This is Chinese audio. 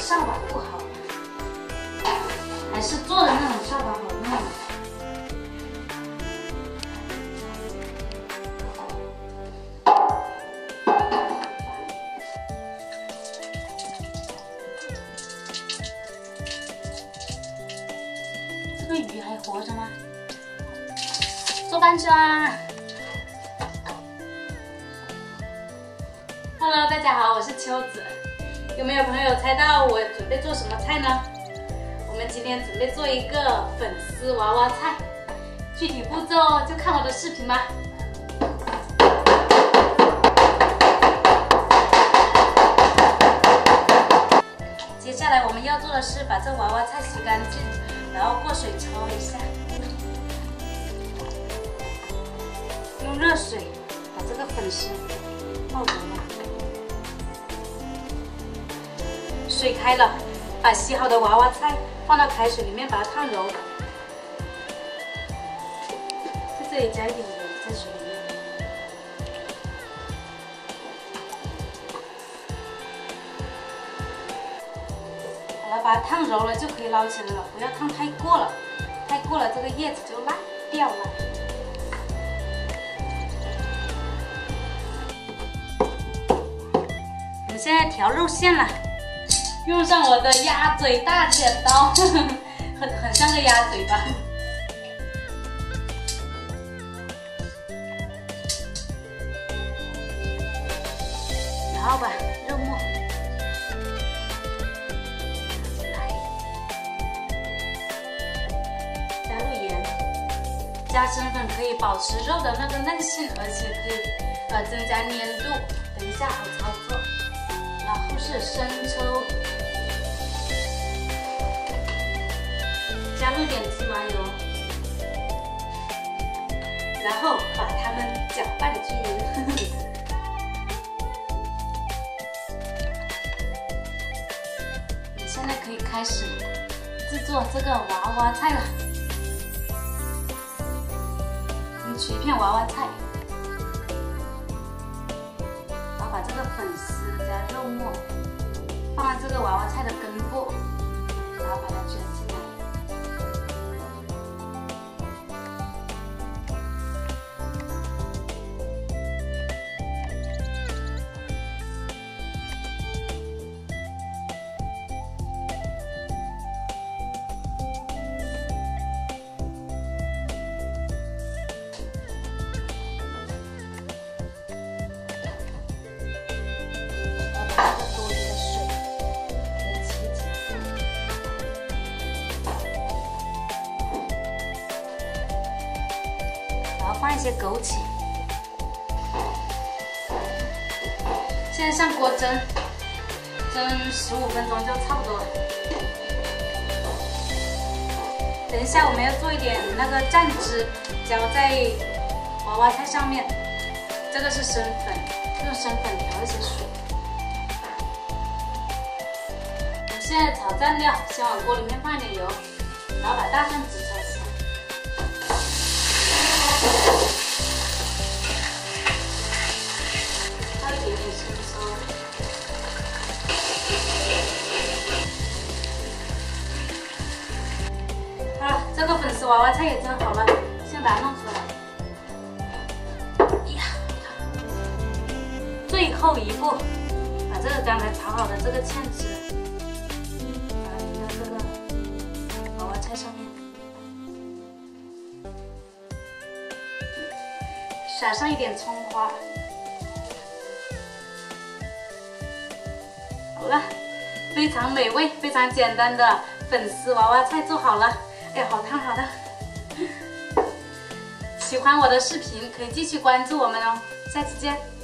扫把不好，还是做的那种扫把好用。这个鱼还活着吗？做饭去啦 ！Hello， 大家好，我是秋子。有没有朋友猜到我准备做什么菜呢？我们今天准备做一个粉丝娃娃菜，具体步骤就看我的视频吧。接下来我们要做的是把这娃娃菜洗干净，然后过水焯一下。 用热水把这个粉丝泡揉了，水开了，把洗好的娃娃菜放到开水里面，把它烫揉。在这里加一点油在水里面，好了，把它烫揉了就可以捞起来了，不要烫太过了，太过了这个叶子就烂掉了。 现在调肉馅了，用上我的鸭嘴大剪刀，很像个鸭嘴吧。然后把肉末拿进来，加入盐，加生粉可以保持肉的那个韧性，而且可以增加粘度。等一下好操作。 然后是生抽，加入点芝麻油，然后把它们搅拌均匀。你现在可以开始制作这个娃娃菜了。你取一片娃娃菜。 把这个粉丝加肉末放在这个娃娃菜的根部，然后把它卷进来。放一些枸杞，现在上锅蒸15分钟就差不多了。等一下我们要做一点那个蘸汁，浇在娃娃菜上面。这个是生粉，用生粉调一些水。我们现在炒蘸料，先往锅里面放一点油，然后把大蒜籽炒香。 放一点点生抽，好了，这个粉丝娃娃菜也蒸好了，先把它弄出来。呀，最后一步，把这个刚才炒好的这个芡汁，把它淋到这个娃娃菜上面。 撒上一点葱花，好了，非常美味、非常简单的粉丝娃娃菜做好了。哎呀，好烫好烫！喜欢我的视频可以继续关注我们哦，下期见。